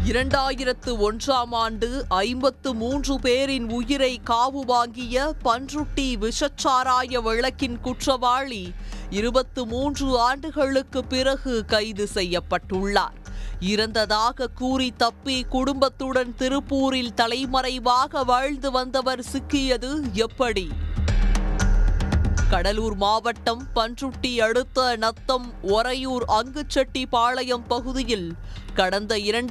2001ஆம் ஆண்டு 53 பேரின் உயிரை காவு வாங்கிய பன்ருட்டி விஷச்சாராய வழக்கின் குற்றவாளி 23 ஆண்டுகளுக்கு பிறகு கைது செய்யப்பட்டுள்ளார். இறந்ததாக கூறி தப்பி குடும்பத்துடன் திருப்பூரில் தலைமறைவாக வாழ்ந்து வந்தவர் சிக்கியது எப்படி? கடலூர் மாவட்டம் பன்ருட்டி அடுத்த நத்தம் ஒரையூர் அங்குச்செட்டிப்பாளையம் பகுதியில் கடந்த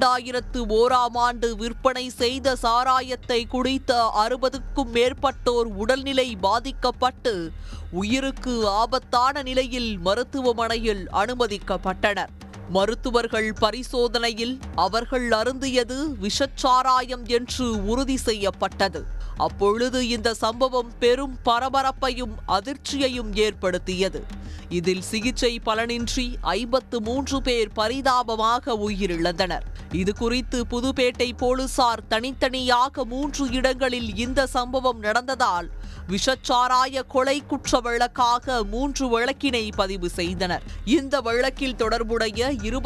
2001ஆம் ஆண்டு விற்பனை செய்த சாராயத்தை குடித்த 60க்கும் மேற்பட்டோர் உடல்நிலை பாதிக்கப்பட்டு உயிருக்கு ஆபத்தான நிலையில் மருத்துவமனையில் அனுமதிக்கப்பட்டனர். மருத்துவர்கள் பரிசோதனையில் அவர்கள் அருந்தியது விஷச்சாராயம் என்று உறுதி செய்யப்பட்டது. அப்பொழுது இந்த சம்பவம் பெரும் பரபரப்பையும் அதிர்ச்சியையும் ஏற்படுத்தியது. இதில் சிகிச்சை பலனின்றி 53 பேர் பரிதாபமாக உயிரிழந்தனர். இது குறித்து புதுப்பேட்டை போலீசார் தனித்தனியாக 3 இடங்களில் இந்த சம்பவம் நடந்ததால் விஷச்சாராய கொலை குற்ற வழக்காக 3 வழக்கினை பதிவு செய்தனர். இந்த வழக்கில் தொடர்புடைய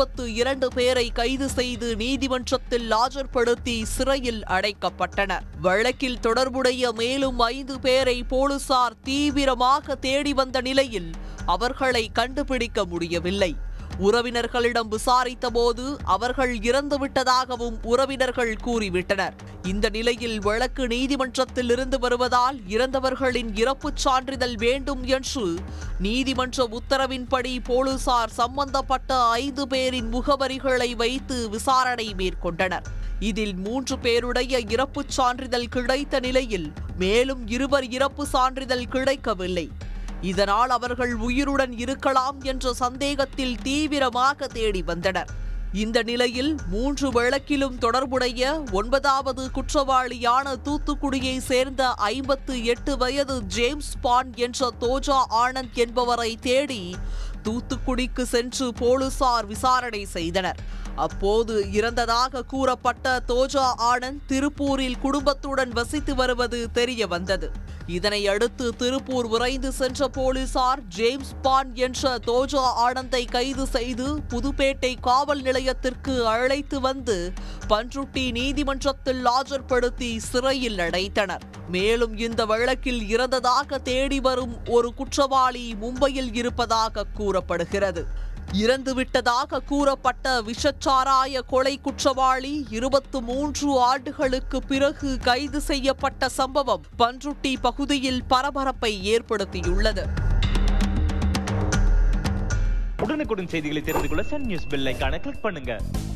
22 பேரை கைது செய்து நீதிமன்றத்தில் ஆஜர்படுத்தி சிறையில் அடைக்கப்பட்டனர். வழக்கில் தொடர்புடைய மேலும் 5 பேரை போலீசார் தீவிரமாக தேடி வந்த நிலையில் அவர்களை கண்டுபிடிக்க முடியவில்லை. உறவினர்களிடம் விசாரித்த போது அவர்கள் இறந்துவிட்டதாகவும் உறவினர்கள் கூறிவிட்டனர். இந்த நிலையில் வழக்கு நீதிமன்றத்தில் இருந்து வருவதால் இறந்தவர்களின் இறப்புச் சான்றிதழ் வேண்டும் என்று நீதிமன்ற உத்தரவின்படி போலீசார் சம்பந்தப்பட்ட 5 பேரின் முகவரிகளை வைத்து விசாரணை மேற்கொண்டனர். இதில் 3 பேருடைய இறப்புச் சான்றிதழ் கிடைத்த நிலையில் மேலும் 2 இறப்பு சான்றிதழ் கிடைக்கவில்லை. இதனால் அவர்கள் உயிருடன் இருக்கலாம் என்ற சந்தேகத்தில் தீவிரமாக தேடி வந்தனர். இந்த நிலையில் 3 வழக்கிலும் தொடர்புடைய 9வது குற்றவாளியான தூத்துக்குடியை சேர்ந்த 58 வயது ஜேம்ஸ் பாண்ட் என்ற தோஜா ஆனந்த் என்பவரை தேடி தூத்துக்குடிக்கு சென்று போலீசார் விசாரணை செய்தனர். அப்போது இறந்ததாக கூறப்பட்ட தோஜா ஆனந்த் திருப்பூரில் குடும்பத்துடன் வசித்து வருவது தெரிய வந்தது. இதனை அடுத்து திருப்பூர் விரைந்து சென்ற போலீசார் ஜேம்ஸ் பாண்ட் என்ற தோஜா ஆனந்தை கைது செய்து புதுப்பேட்டை காவல் நிலையத்திற்கு அழைத்து வந்து பன்ருட்டி நீதிமன்றத்தில் ஆஜர்படுத்தி சிறையில் அடைத்தனர். மேலும் இந்த வழக்கில் இறந்ததாக தேடி வரும் ஒரு குற்றவாளி மும்பையில் இருப்பதாக கூறப்படுகிறது. இறந்துவிட்டதாக கூறப்பட்ட விஷச்சாராய கொலை குற்றவாளி 23 ஆண்டுகளுக்கு பிறகு கைது செய்யப்பட்ட சம்பவம் பன்ருட்டி பகுதியில் பரபரப்பை ஏற்படுத்தியுள்ளது. உடனுக்குடன் செய்திகளை தெரிந்து கொள்ள சன் நியூஸ் பெல் ஐகானை கிளிக் பண்ணுங்க.